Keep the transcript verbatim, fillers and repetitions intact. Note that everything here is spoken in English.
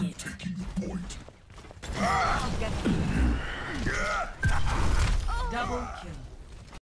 it. Taking the point. I'll get you. Double kill.